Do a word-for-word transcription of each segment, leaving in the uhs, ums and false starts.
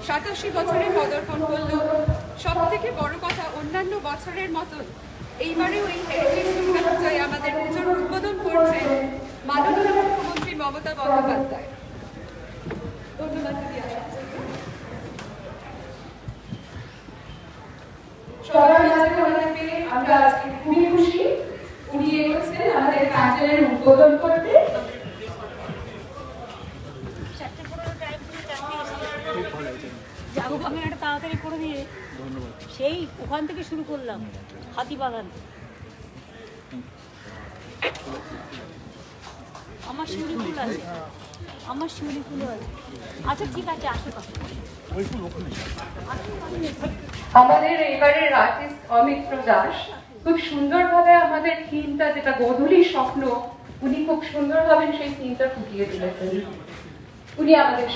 সাতাশি বছরে পদার্পণ করল। সব থেকে বড় কথা, অন্যান্য বছরের মতন এইবারেও এই হেরিটেজ দুর্গাপূজায় আমাদের পুজোর উদ্বোধন করছে মাননীয় মুখ্যমন্ত্রী মমতা বন্দ্যোপাধ্যায়। ধন্যবাদ দিদি। আশা সবার মাঝে আমাদের পেয়ে আমরা আজকে খুবই খুশি। উনি এসেছেন আমাদের প্যান্ডেলের উদ্বোধন করতে। আমি একটা তাড়াতাড়ি করে দিয়ে সেই ওখান থেকে শুরু করলাম, হাতিবাগান। আমার শিউলি ফুল আছে, আমার শিউলি ফুলও আছে। আচ্ছা ঠিক আছে, আসো। আমাদের এবারের আর্টিস্ট অমিত্র দাস খুব সুন্দরভাবে আমাদের থিমটা, যেটা গোধূলির স্বপ্ন, উনি খুব সুন্দরভাবে সেই থিমটা ফুটিয়ে তুলেছেন। উনি আমাদের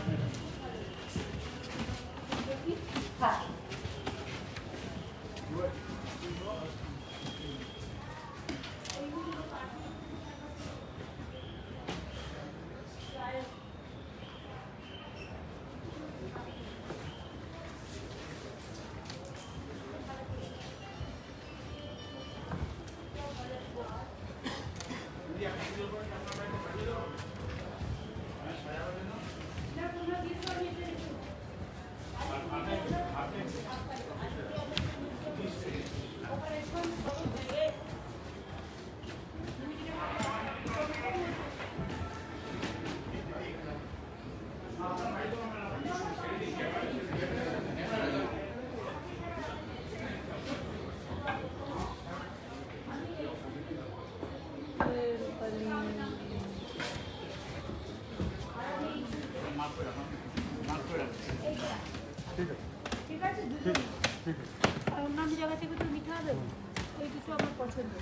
অন্যান্য জায়গা থেকে তো মিঠা হবে, এই দুটো আমার পছন্দ।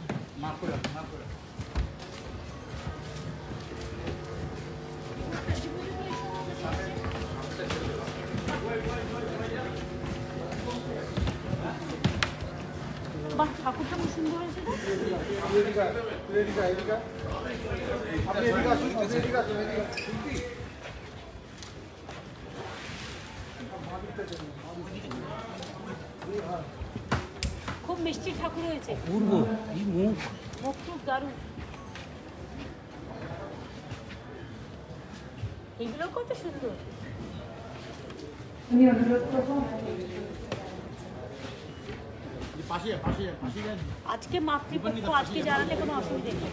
বাহ, ঠাকুরটা খুব সুন্দর হয়েছে। খুব মিষ্টি ঠাকুর হয়েছে, মুখ খুব দারুণ। এগুলো কত সুন্দর। আজকে মাতৃপক্ষ, আজকে জানাতে কোনো অসুবিধা নেই।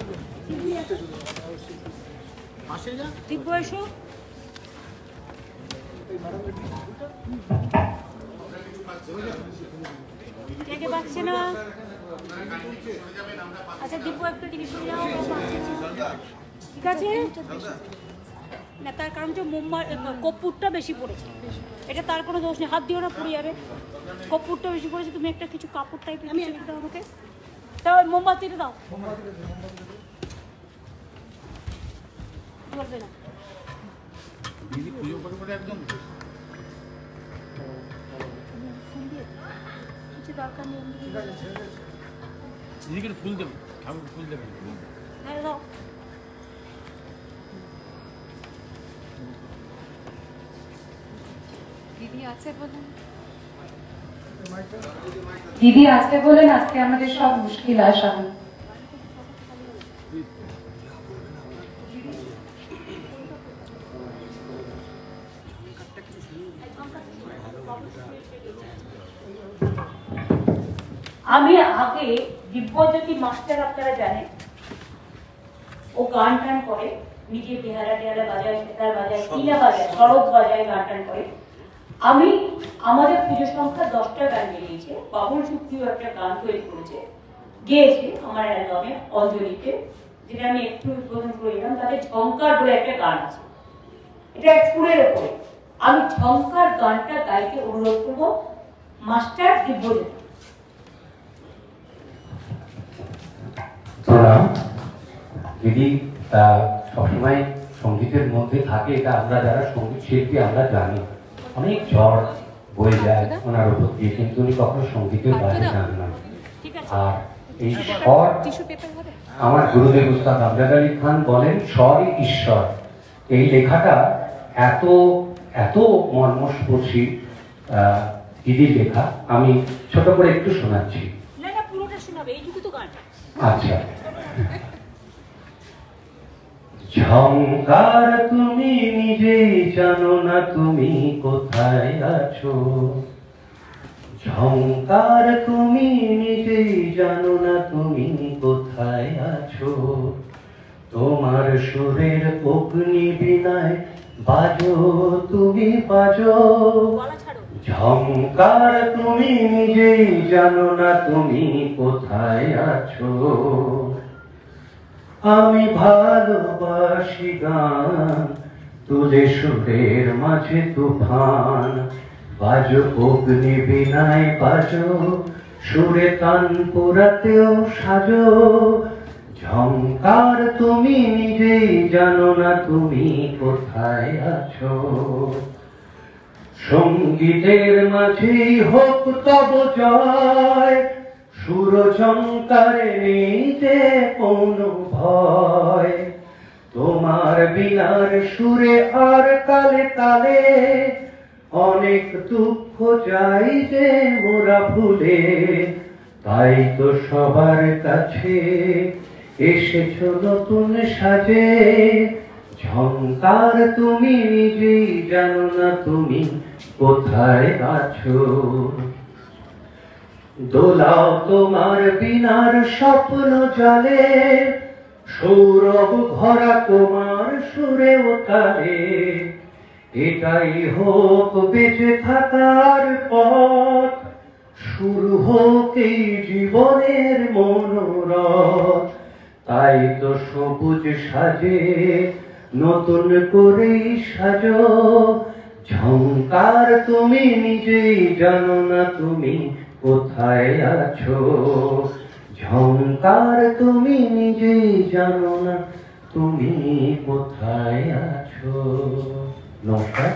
দিব্য এসো। কে পাচ্ছে না? আচ্ছা দিব্য একটু জিনিস ঠিক আছে না, তার কারণ যে মোমা কর্পূরটা বেশি পড়েছে, এটা তার কোনো দোষ নেই। হাত দিও না, পড়ে যাবে। কর্পূরটা বেশি পড়েছে, তুমি একটা কিছু কাপড় টাইপের আমি দাও আমাকে, তাও মোমবাতিটা দাও। বলবে না কিছু দরকার নেই। ফুল দেবে, ফুল দেবে। হ্যাঁ দাও। দিদি আছে বলেন, দিদি আছে বলেন আজকে আমাদের সব মুশকিল আসান। আমি আগে দিব্যজ্যোতি মাস্টার, আপনারা জানেন, ও গান টান করে, নিজে বেহারা টেহারা বাজায়, সেতার বাজায়, কিনা বাজায়, শরৎ বাজায়, গান টান করে। আমি আমাদের পুজো সংখ্যা দশটা গান গেয়েছে, বাবুল সুপ্রিয় একটা গান তৈরি করেছে, গেয়েছে আমার অ্যালবামে অঞ্জলিতে, যেটা আমি একটু উদ্বোধন করেছিলাম। তাদের ঝঙ্কার বলে একটা গান আছে, এটা সুরের ওপরে। আমি ঝঙ্কার গানটা গাইতে অনুরোধ করবো মাস্টার দিব্যজ্যোতি। দিদি সবসময় সঙ্গীতের মধ্যে থাকে, এটা আমরা যারা সঙ্গীত শিল্পী আমরা জানি। অনেক ঝড় বয়ে যায় ওনার উপর দিয়ে, কিন্তু উনি কখনো সঙ্গীতের বাইরে যান না। আর এই স্বর, আমার গুরুদেব উস্তাদ আমজাদ আলী খান বলেন স্বরই ঈশ্বর। এই লেখাটা এত এত মর্মস্পর্শী দিদির লেখা, আমি ছোট করে একটু শোনাচ্ছি। না না, পুরোটা শোনাবে, এইটুকু তো গান। আচ্ছা। ঝংকার তুমি নিজেই জানো না তুমি কোথায় আছো, ঝংকার তুমি নিজেই জানো না তুমি কোথায় আছো, তোমার সুরের অগ্নি বিনায় বাজো তুমি বাজো, ঝংকার তুমি নিজেই জানো না তুমি কোথায় আছো। আমি ভালোবাসি গান তুলে সুরের মাঝে তুফান, বাজো অগ্নি বিনায় বাজো, সুরে কান পোড়াতেও সাজো, ঝংকার তুমি নিজেই জানো না তুমি কোথায় আছো। সঙ্গীতের মাঝেই হোক তব জয়, সুর ঝংকারে নেই যে কোনো ভয়, তোমার বিনার সুরে আর কালে তালে অনেক দুঃখ যাই যে মোরা ভুলে, তাই তো সবার কাছে এসেছো নতুন সাজে, ঝংকার তুমি নিজেই জানো না তুমি কোথায় আছো। দোলাও তোমার বিনার স্বপ্ন জলে, সৌরভ ভরা তোমার সুরে ও তালে, এটাই হোক বেঁচে থাকার পথ, শুরু হোক এই জীবনের মনোরথ, তাই তো সবুজ সাজে নতুন করেই সাজো, ঝংকার তুমি নিজেই জানো না তুমি কোথায় আছো, ঝংকার তুমি নিজেই জানো না তুমি কোথায় আছো। নমস্কার।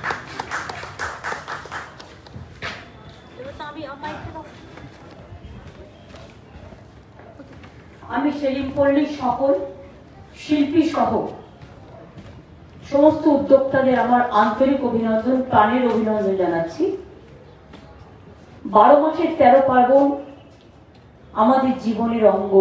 আমি সেলিম পল্লীর সকল শিল্পী সহ সমস্ত উদ্যোক্তাদের আমার আন্তরিক অভিনন্দন, প্রাণের অভিনন্দন জানাচ্ছি। বারো মাসের তেরো পার্বণ আমাদের জীবনের অঙ্গ,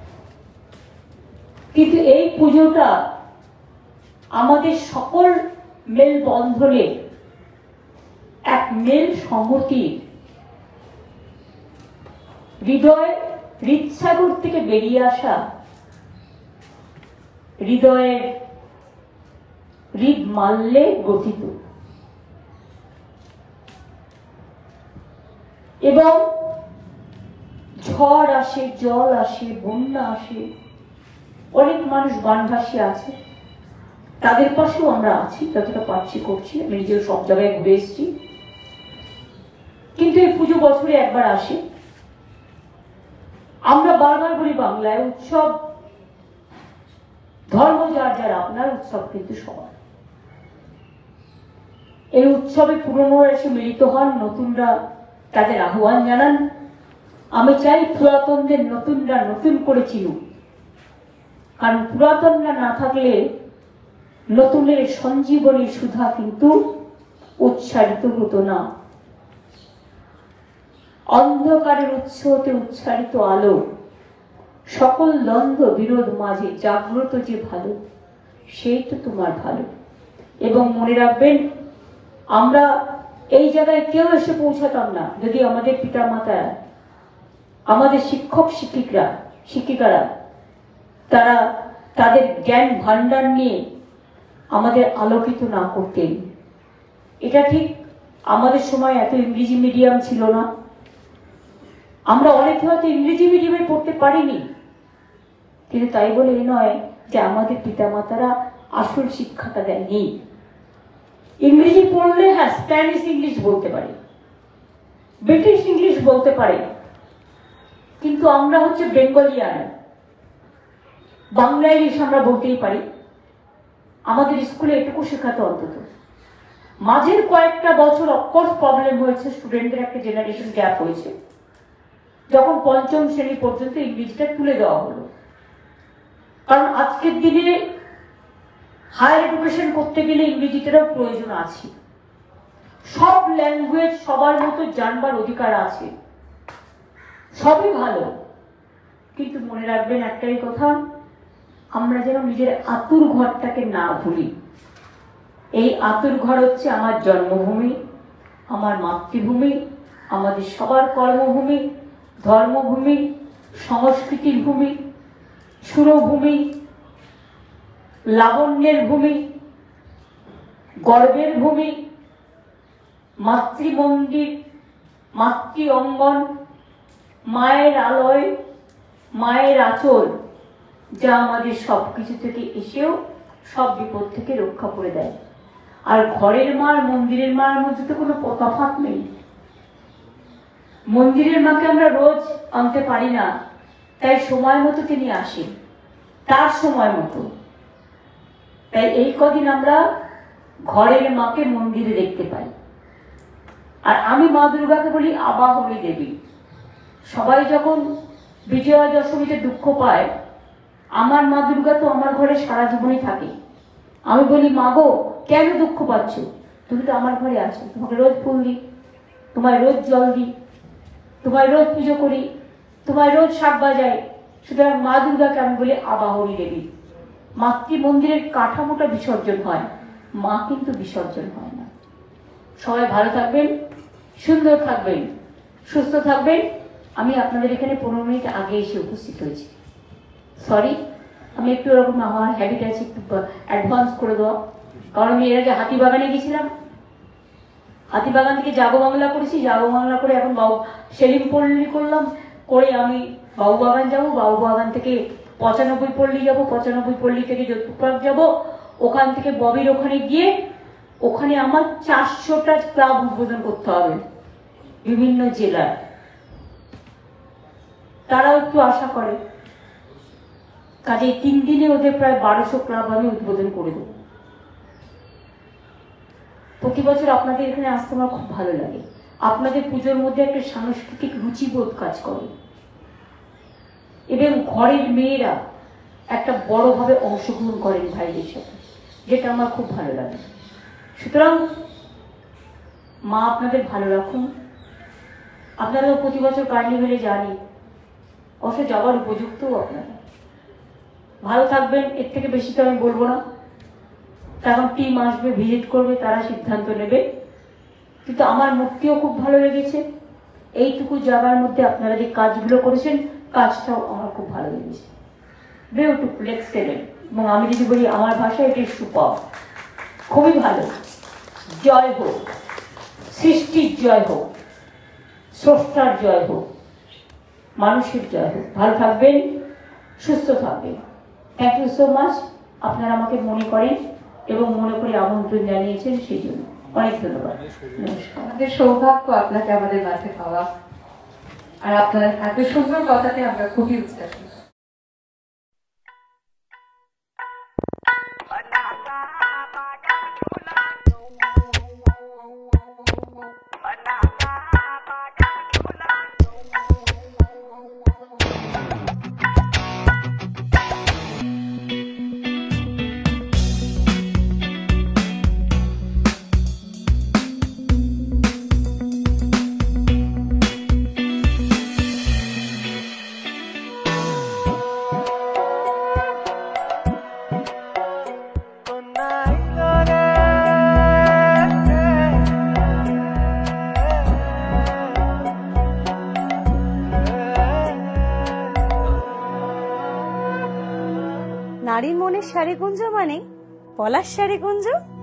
কিন্তু এই পুজোটা আমাদের সকল মেলবন্ধনে এক মেল সংহতি, হৃদয় হৃদসাগর থেকে বেরিয়ে আসা, হৃদয়ের হৃদ মাল্যে গঠিত, এবং ঝড় আসে, জল আসে, বন্যা আসে, অনেক মানুষ বানভাসী আছে, তাদের পাশেও আমরা আছি, যতটা পারছি করছি। আমি নিজেও সব জায়গায় ঘুরে এসেছি, কিন্তু এই পুজো বছরে একবার আসে। আমরা বারবার বলি বাংলায় উৎসব ধর্ম যার যার আপনার, উৎসব কিন্তু সবার। এই উৎসবে পুরনোরা এসে মিলিত হন, নতুনরা তাদের আহ্বান জানান। আমি চাই পুরাতনদের নতুনরা নতুন করে চিনুক, কারণ পুরাতনরা না থাকলে নতুনের সঞ্জীবনী সুধা কিন্তু উচ্চারিত হতো না। অন্ধকারের উৎস হতে উচ্চারিত আলো, সকল দ্বন্দ্ব বিরোধ মাঝে জাগ্রত যে ভালো, সেই তো তোমার ভালো। এবং মনে রাখবেন, আমরা এই জায়গায় কেউ এসে পৌঁছাতাম না যদি আমাদের পিতা মাতারা, আমাদের শিক্ষক শিক্ষিকরা শিক্ষিকারা তারা তাদের জ্ঞান ভান্ডার নিয়ে আমাদের আলোকিত না করতেন। এটা ঠিক, আমাদের সময় এত ইংরেজি মিডিয়াম ছিল না, আমরা অনেকে হয়তো ইংরেজি মিডিয়ামে পড়তে পারিনি, কিন্তু তাই বলে এ নয় যে আমাদের পিতামাতারা আসল শিক্ষাটা দেয়নি। ইংরেজি পড়লে হ্যাঁ স্প্যানিশ ইংলিশ বলতে পারে, ব্রিটিশ ইংলিশ বলতে পারে, কিন্তু আমরা হচ্ছে বেঙ্গলিয়ান, বাংলা ইংলিশ আমরা বলতেই পারি। আমাদের স্কুলে এটুকু শেখাতো অন্তত। মাঝের কয়েকটা বছর অফকোর্স প্রবলেম হয়েছে, স্টুডেন্টদের একটা জেনারেশন গ্যাপ হয়েছে, যখন পঞ্চম শ্রেণী পর্যন্ত ইংরেজিটা তুলে দেওয়া হলো। কারণ আজকের দিনে হায়ার এডুকেশন করতে গেলে ইংরেজিটারও প্রয়োজন আছে। সব ল্যাঙ্গুয়েজ সবার মতো জানবার অধিকার আছে, সবই ভালো, কিন্তু মনে রাখবেন একটাই কথা, আমরা যেন নিজের আতুর ঘরটাকে না ভুলি। এই আতুর ঘর হচ্ছে আমার জন্মভূমি, আমার মাতৃভূমি, আমাদের সবার কর্মভূমি, ধর্মভূমি, সংস্কৃতির ভূমি, সুরভূমি, লাবণ্যের ভূমি, গর্বের ভূমি, মাতৃমন্দির, মাতৃ অঙ্গন, মায়ের আলয়, মায়ের আঁচল, যা আমাদের সবকিছু থেকে এসেও সব বিপদ থেকে রক্ষা করে দেয়। আর ঘরের মা আর মন্দিরের মার মধ্যে তো কোনো তফাৎ নেই। মন্দিরের মাকে আমরা রোজ আনতে পারি না, তাই সময় মতো তিনি আসেন, তার সময় মতো। তাই এই কদিন আমরা ঘরের মাকে মন্দিরে দেখতে পাই। আর আমি মা দুর্গাকে বলি আবাহনী দেবী। সবাই যখন বিজয়া দশমীতে দুঃখ পায়, আমার মা দুর্গা তো আমার ঘরে সারা জীবনই থাকে। আমি বলি মা গো, কেন দুঃখ পাচ্ছ? তুমি তো আমার ঘরে আছো, তোমাকে রোজ ফুল দিই, তোমায় রোজ জল দিই, তোমায় রোজ পুজো করি, তোমায় রোজ শাক বাজাই। সুতরাং মা দুর্গাকে আমি বলি আবাহনী দেবী। মাতৃ মন্দিরের কাঠামোটা বিসর্জন হয়, মা কিন্তু বিসর্জন হয় না। সবাই ভালো থাকবেন, সুন্দর থাকবেন, সুস্থ থাকবেন। আমি আপনাদের এখানে পনেরো মিনিট আগে এসে উপস্থিত হয়েছি, সরি। আমি একটু এরকম আমার হ্যাবিট আছে একটু অ্যাডভান্স করে দেওয়া, কারণ আমি এর আগে হাতিবাগানে গেছিলাম, হাতিবাগান থেকে যাবো বাংলা করেছি, যাবো বাংলা করে এখন বাবু সেলিম পল্লী করলাম, করে আমি বাবুবাগান যাবো, বাবুবাগান থেকে পঁচানব্বই পল্লী যাবো, পঁচানব্বই পল্লী থেকে যোধপুর পার্ক যাবো, ওখান থেকে ববির ওখানে গিয়ে ওখানে আমার চারশোটা ক্লাব উদ্বোধন করতে হবে বিভিন্ন জেলার। তারাও একটু আশা করে, কাজে তিন দিনে ওদের প্রায় বারোশো ক্লাব আমি উদ্বোধন করে দেবো। প্রতি বছর আপনাদের এখানে আসতে আমার খুব ভালো লাগে। আপনাদের পুজোর মধ্যে একটা সাংস্কৃতিক রুচিবোধ কাজ করে এবং ঘরের মেয়েরা একটা বড়ভাবে অংশগ্রহণ করেন ভাইদের সাথে, যেটা আমার খুব ভালো লাগে। সুতরাং মা আপনাদের ভালো রাখুন। আপনারাও প্রতি বছর কার্নিভেলে জানি, অবশ্য যাওয়ার উপযুক্তও আপনারা। ভালো থাকবেন, এর থেকে বেশি তো আমি বলবো না। তখন টিম আসবে, ভিজিট করবে, তারা সিদ্ধান্ত নেবে। কিন্তু আমার মূর্তিও খুব ভালো লেগেছে। এইটুকু জায়গার মধ্যে আপনারা যে কাজগুলো করেছেন, কাজটাও আমার খুব ভালো লেগেছে। Beautiful, excellent. এবং আমি যদি বলি আমার ভাষায়, এটি সুপার, খুবই ভালো। জয় হোক, সৃষ্টির জয় হোক, স্রষ্টার জয় হোক, মানুষের জয় হোক। ভালো থাকবেন, সুস্থ থাকবেন। Thank you so much. আপনারা আমাকে মনে করেন এবং মনে করে আমন্ত্রণ জানিয়েছেন, সেই জন্য অনেক ধন্যবাদ। নমস্কার। আমাদের সৌভাগ্য আপনাকে আমাদের মাঝে পাওয়া, আর আপনার এত সুন্দর কথাতে আমরা খুবই উৎসাহী। নারীর মনের শাড়িকুঞ্জ মানে পলাশ শাড়িকুঞ্জ।